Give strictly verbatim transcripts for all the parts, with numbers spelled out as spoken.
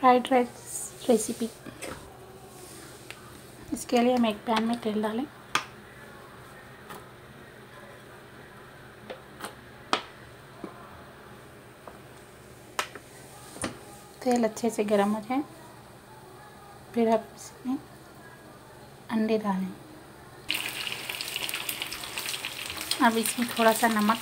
Fried rice recipe. इसके लिए हम एक पैन में तेल डालें। तेल अच्छे से गर्म हो जाए, फिर आप इसमें अंडे डालें। अब इसमें थोड़ा सा नमक,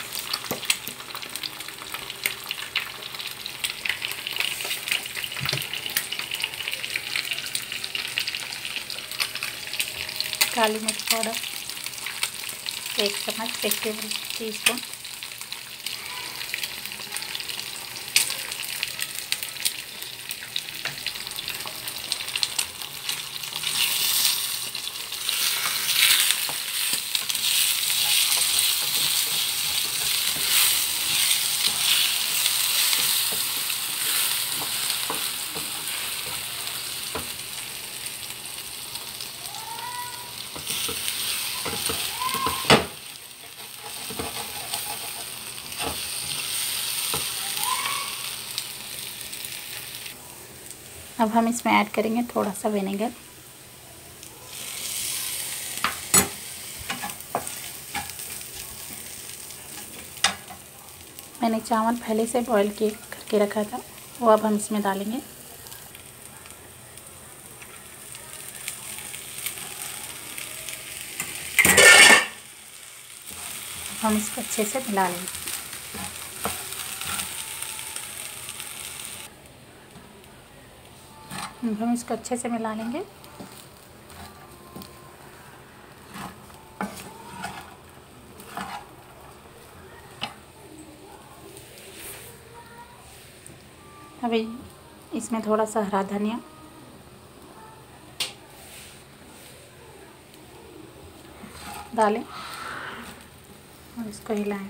काली मिर्च पाउडर एक चम्मच, एक टेबल टी स्पून, अब हम इसमें ऐड करेंगे थोड़ा सा विनेगर। मैंने चावल पहले से बॉईल किए करके रखा था, वो अब हम इसमें डालेंगे। हम इसको अच्छे से मिला लेंगे। हम इसको अच्छे से मिला लेंगे। अभी इसमें थोड़ा सा हरा धनिया, डालें और इसको हिलाएं।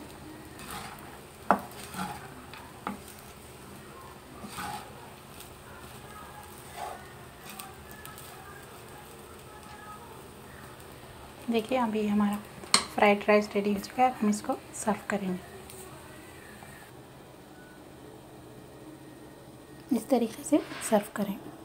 देखिए अभी हमारा फ्राइड राइस रेडी हो चुका है। हम इसको सर्व करेंगे। इस तरीके से सर्व करें।